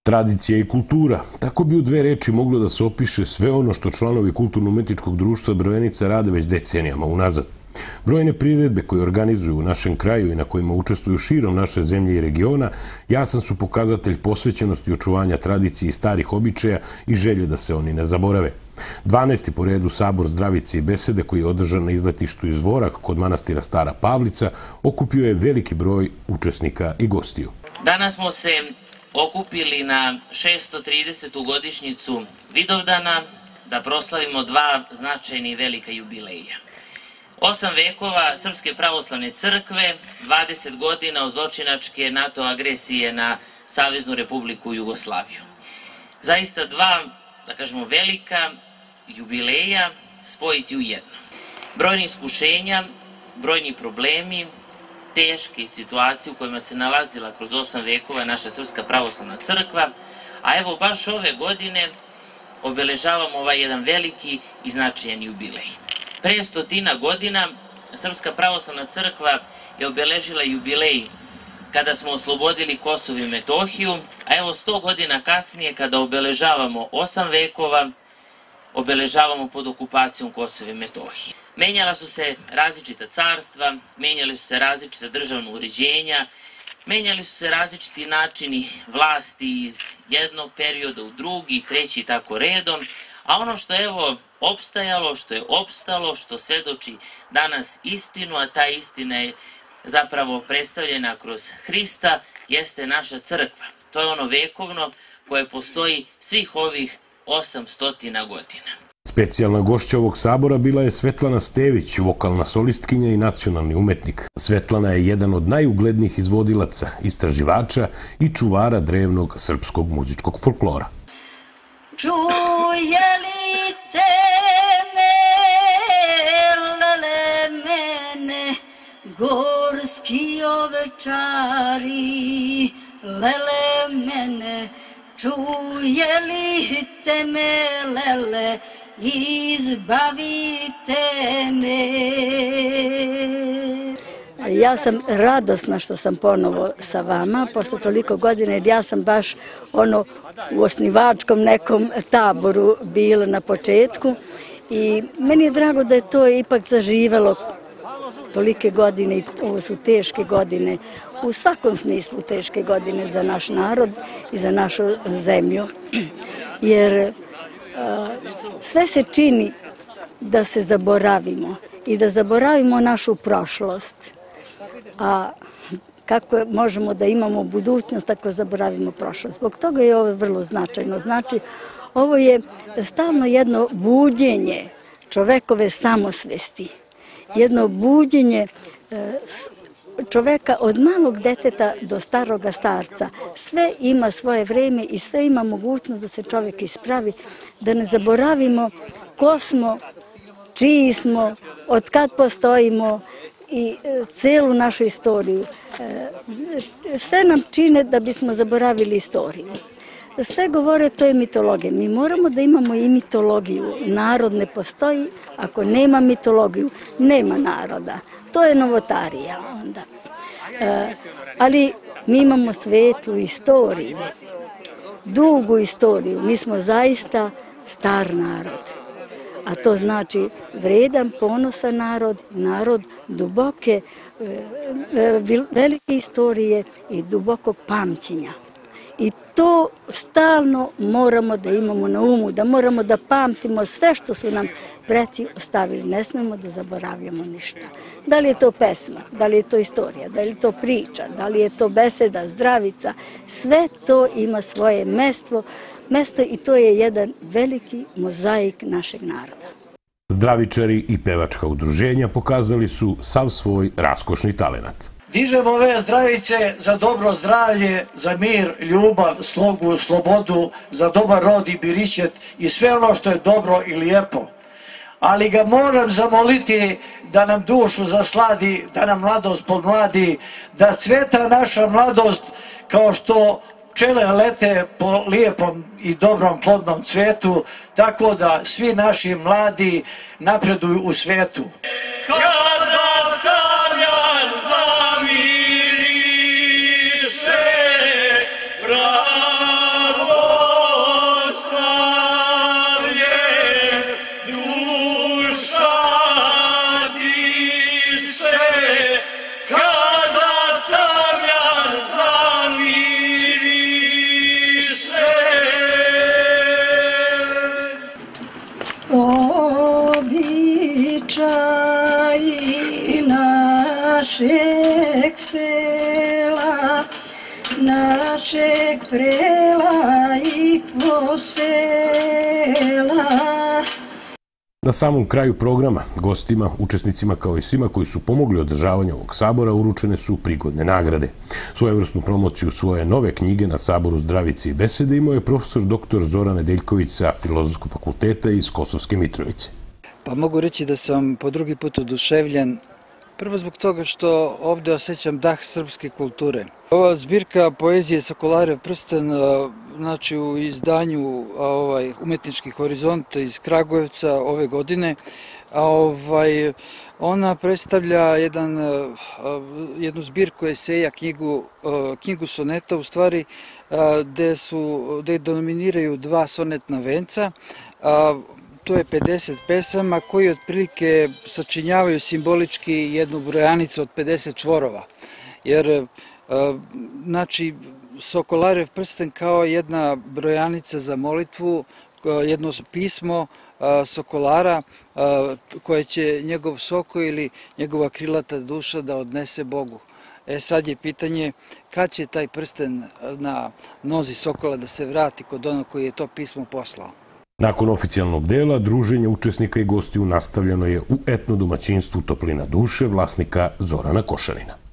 Tradicija i kultura. Tako bi u dve reči moglo da se opiše sve ono što članovi Kulturno-umetničkog društva Brvenica rade već decenijama unazad. Brojne priredbe koje organizuju u našem kraju i na kojima učestvuju širom naše zemlje i regiona jasan su pokazatelj posvećenosti očuvanja tradicije i starih običaja i želje da se oni ne zaborave. 12. po redu Sabor zdravice i besede koji je održan na izletištu iz Vorak kod manastira Stara Pavlica okupio je veliki broj učesnika i gostiju. Danas smo se okupili na 630. godišnjicu Vidovdana da proslavimo dva značajna i velika jubileja. 8 vekova Srpske pravoslavne crkve, 20 godina od zločinačke NATO agresije na Saveznu Republiku Jugoslaviju. Zaista dva, da kažemo, velika jubileja spojiti u jedno. Brojni iskušenja, brojni problemi, teške situacije u kojima se nalazila kroz 8 vekova naša Srpska pravoslavna crkva, a evo baš ove godine obeležavamo ovaj jedan veliki i značajan jubilej. Pre 100 godina Srpska pravoslavna crkva je obeležila jubilej kada smo oslobodili Kosovo i Metohiju, a evo 100 godina kasnije kada obeležavamo 8 vekova, obeležavamo pod okupacijom Kosova i Metohije. Menjala su se različita carstva, menjali su se različita državna uređenja, menjali su se različiti načini vlasti iz jednog perioda u drugi, treći i tako redom, a ono što je evo opstajalo, što je opstalo, što svedoči danas istinu, a ta istina je zapravo predstavljena kroz Hrista, jeste naša crkva. To je ono vekovno koje postoji svih ovih 800 godina. Specijalna gošća ovog sabora bila je Svetlana Stević, vokalna solistkinja i nacionalni umetnik. Svetlana je jedan od najuglednijih izvodilaca, istraživača i čuvara drevnog srpskog muzičkog folklora. Čuje li te lele mene, gorski ovečari, lele mene, čuje li te me, lele, izbavite me. Ja sam radosna što sam ponovo sa vama, posle toliko godina, jer ja sam baš u osnivačkom nekom taboru bila na početku i meni je drago da je to ipak zaživelo tolike godine i ovo su teške godine, u svakom smislu teške godine za naš narod i za našu zemlju, jer sve se čini da se zaboravimo i da zaboravimo našu prošlost. A kako možemo da imamo budućnost ako zaboravimo prošlost? Zbog toga je ovo vrlo značajno. Znači, ovo je stalno jedno buđenje čovekove samosvesti, jedno buđenje čoveka od malog deteta do staroga starca. Sve ima svoje vreme i sve ima mogućnost da se čovek ispravi, da ne zaboravimo ko smo, čiji smo, od kad postojimo i celu našu istoriju. Sve nam čine da bismo zaboravili istoriju. Sve govore, to je mitologija. Mi moramo da imamo i mitologiju. Narod ne postoji, ako nema mitologiju, nema naroda. To je novotarija onda. Ali mi imamo svetlu istoriju, dugu istoriju. Mi smo zaista star narod. A to znači vredan, ponosan narod, narod duboke, velike istorije i dubokog pamćenja. I to stalno moramo da imamo na umu, da moramo da pamtimo sve što su nam preci ostavili. Ne smemo da zaboravljamo ništa. Da li je to pesma, da li je to istorija, da li je to priča, da li je to beseda, zdravica, sve to ima svoje mesto i to je jedan veliki mozaik našeg naroda. Zdravičari i pevačka udruženja pokazali su sav svoj raskošni talenat. Dižemo ove zdravice za dobro zdravlje, za mir, ljubav, slogu, slobodu, za dobar rod i biričet i sve ono što je dobro i lijepo. Ali ga moram zamoliti da nam dušu zasladi, da nam mladost podmladi, da cveta naša mladost kao što pčele lete po lijepom i dobrom plodnom cvetu, tako da svi naši mladi napreduju u svetu. Bravo! našeg sela, našeg prela i posela. Na samom kraju programa, gostima, učesnicima kao i svima koji su pomogli održavanju ovog sabora uručene su prigodne nagrade. Svojevrsnu promociju svoje nove knjige na saboru Zdravice i besede imao je profesor dr. Zoran Nedeljković sa Filozofskog fakulteta iz Kosovske Mitrovice. Pa mogu reći da sam po drugi put oduševljen. Prvo zbog toga što ovdje osjećam dah srpske kulture. Ova zbirka poezije Sokolarjev prsten, znači u izdanju Umetnički horizont iz Kragujevca ove godine, ona predstavlja jednu zbirku eseja, knjigu soneta, u stvari, gde dominiraju 2 sonetna venca. To je 50 pesama koji otprilike sačinjavaju simbolički jednu brojanicu od 50 čvorova. Jer, znači, Sokolarjev prsten kao jedna brojanica za molitvu, jedno pismo Sokolara koje će njegov soko ili njegova krilata duša da odnese Bogu. Sad je pitanje kad će taj prsten na nozi Sokola da se vrati kod onog koji je to pismo poslao. Nakon oficijalnog dela, druženje učesnika i gostiju nastavljeno je u etno domaćinstvu Toplina duše vlasnika Zorana Košanina.